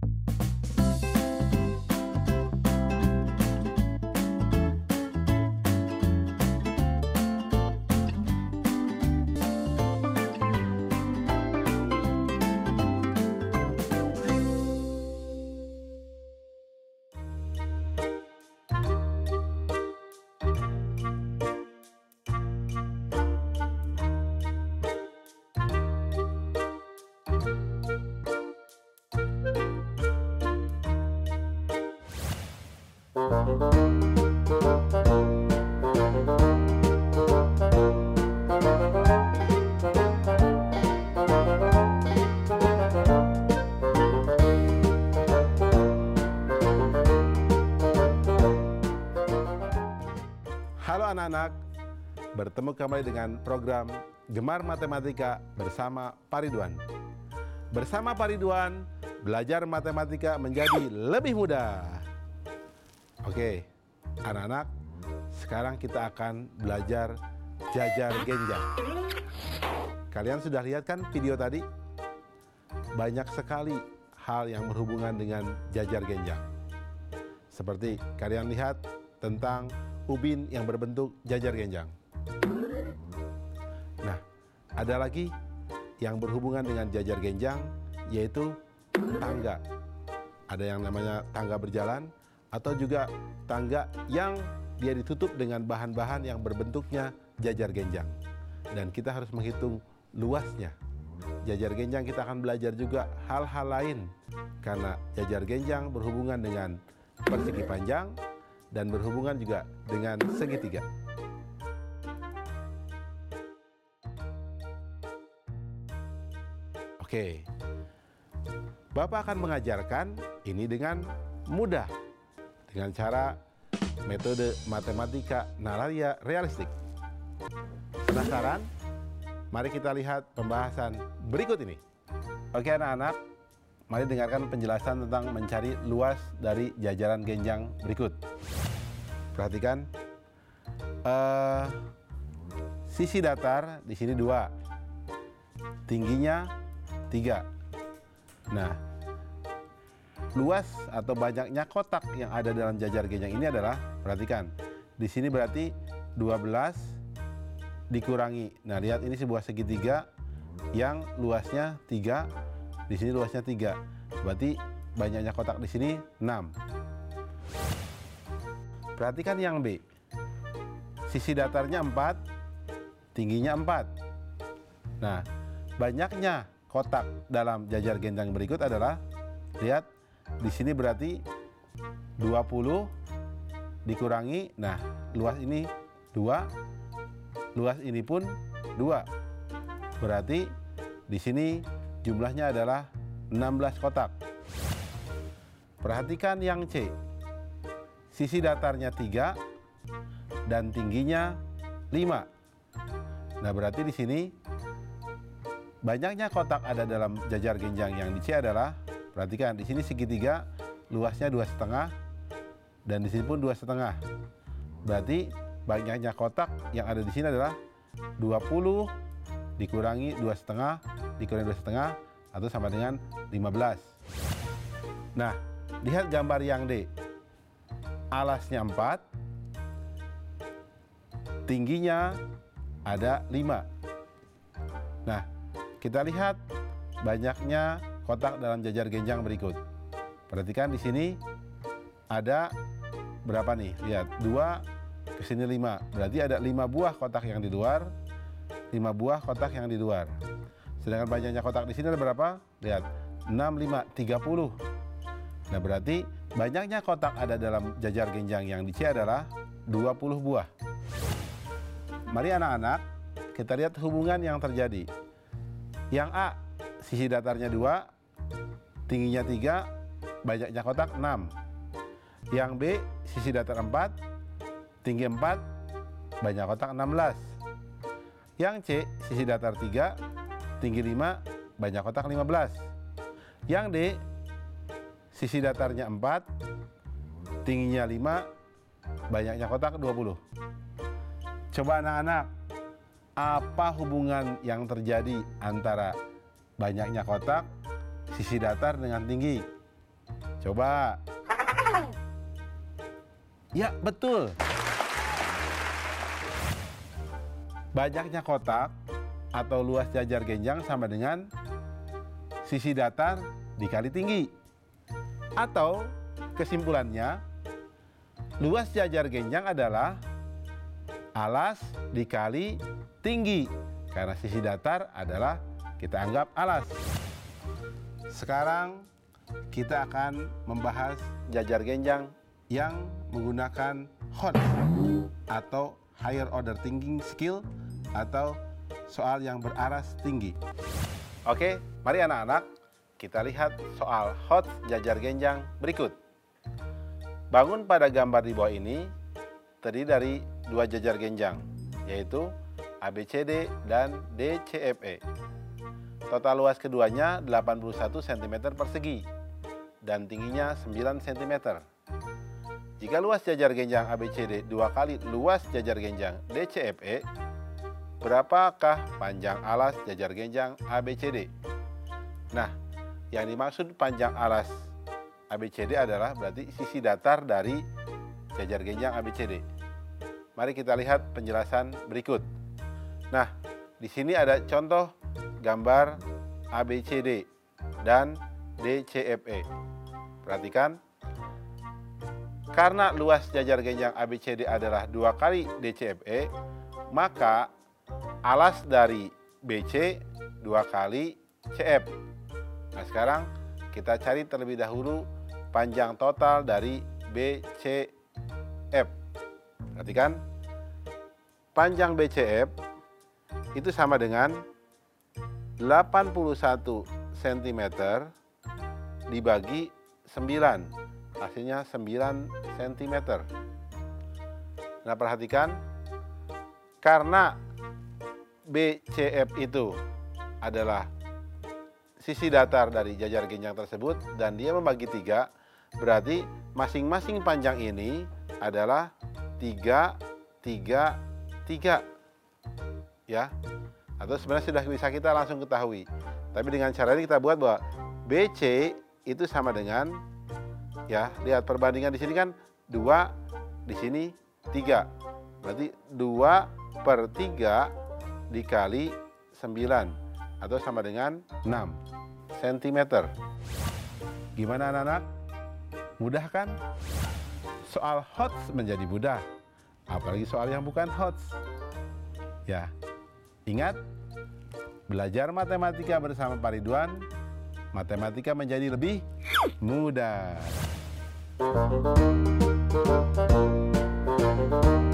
Halo anak-anak, bertemu kembali dengan program Gemar Matematika bersama Pak Ridwan. Bersama Pak Ridwan, belajar matematika menjadi lebih mudah. Oke, anak-anak, sekarang kita akan belajar jajar genjang. Kalian sudah lihat kan video tadi? Banyak sekali hal yang berhubungan dengan jajar genjang. Seperti kalian lihat tentang ubin yang berbentuk jajar genjang. Nah, ada lagi yang berhubungan dengan jajar genjang, yaitu tangga. Ada yang namanya tangga berjalan, atau juga tangga yang dia ditutup dengan bahan-bahan yang berbentuknya jajar genjang. Dan kita harus menghitung luasnya. Jajar genjang kita akan belajar juga hal-hal lain, karena jajar genjang berhubungan dengan persegi panjang, dan berhubungan juga dengan segitiga. Oke, Bapak akan mengajarkan ini dengan mudah, dengan cara metode matematika nalaria realistik. Penasaran? Mari kita lihat pembahasan berikut ini. Oke anak-anak, mari dengarkan penjelasan tentang mencari luas dari jajaran genjang berikut. Perhatikan, sisi datar di sini 2, tingginya 3. Nah, luas atau banyaknya kotak yang ada dalam jajar genjang ini adalah, perhatikan, di sini berarti 12 dikurangi. Nah, lihat ini sebuah segitiga yang luasnya 3, di sini luasnya 3. Berarti banyaknya kotak di sini 6. Perhatikan yang B. Sisi datarnya 4, tingginya 4. Nah, banyaknya kotak dalam jajar genjang berikut adalah, lihat, di sini berarti 20 dikurangi, nah, luas ini 2, luas ini pun 2. Berarti di sini jumlahnya adalah 16 kotak. Perhatikan yang C. Sisi datarnya 3 dan tingginya 5. Nah, berarti di sini banyaknya kotak ada dalam jajar genjang yang di C adalah, perhatikan, di sini segitiga luasnya 2,5 dan di sini pun 2,5. Berarti banyaknya kotak yang ada di sini adalah 20 dikurangi 2,5 dikurangi 2,5 atau sama dengan 15. Nah, lihat gambar yang D. Alasnya 4, tingginya ada 5. Nah, kita lihat banyaknya kotak dalam jajar genjang berikut. Perhatikan di sini ada berapa nih? Lihat, 2 ke sini 5. Berarti ada 5 buah kotak yang di luar, 5 buah kotak yang di luar. Sedangkan banyaknya kotak di sini ada berapa? Lihat, 6, 5, 30. Nah, berarti banyaknya kotak ada dalam jajar genjang yang di C adalah 20 buah. Mari anak-anak, kita lihat hubungan yang terjadi. Yang A, sisi datarnya 2, tingginya 3, banyaknya kotak 6. Yang B, sisi datar 4, tinggi 4, banyak kotak 16. Yang C, sisi datar 3, tinggi 5, banyak kotak 15. Yang D, sisi datarnya 4, tingginya 5, banyaknya kotak 20. Coba anak-anak, apa hubungan yang terjadi antara banyaknya kotak, sisi datar dengan tinggi? Coba. Ya, betul. Banyaknya kotak atau luas jajar genjang sama dengan sisi datar dikali tinggi. Atau kesimpulannya, luas jajar genjang adalah alas dikali tinggi. Karena sisi datar adalah kita anggap alas. Sekarang kita akan membahas jajar genjang yang menggunakan HOTS atau Higher Order Thinking Skill atau soal yang beraras tinggi. Oke, mari anak-anak kita lihat soal HOTS jajar genjang berikut. Bangun pada gambar di bawah ini terdiri dari dua jajar genjang, yaitu ABCD dan DCFE. Total luas keduanya 81 cm persegi dan tingginya 9 cm. Jika luas jajar genjang ABCD 2 kali luas jajar genjang DCFE, berapakah panjang alas jajar genjang ABCD? Nah, yang dimaksud panjang alas ABCD adalah berarti sisi datar dari jajar genjang ABCD. Mari kita lihat penjelasan berikut. Nah, di sini ada contoh gambar ABCD dan DCFE. Perhatikan, karena luas jajar genjang ABCD adalah 2 kali DCFE, maka alas dari BC 2 kali CF. Nah, sekarang kita cari terlebih dahulu panjang total dari BCF. Perhatikan, panjang BCF itu sama dengan 81 cm dibagi 9. Hasilnya 9 cm. Nah, perhatikan, karena BCF itu adalah sisi datar dari jajar genjang tersebut dan dia membagi 3, berarti masing-masing panjang ini adalah 3, 3, 3. Ya. Atau sebenarnya sudah bisa kita langsung ketahui. Tapi dengan cara ini kita buat bahwa BC itu sama dengan, ya, lihat perbandingan di sini kan 2, di sini 3. Berarti 2/3 dikali 9 atau sama dengan 6 cm. Gimana anak-anak? Mudah kan? Soal HOTS menjadi mudah, apalagi soal yang bukan HOTS. Ya, ingat, belajar matematika bersama Pak Ridwan, matematika menjadi lebih mudah.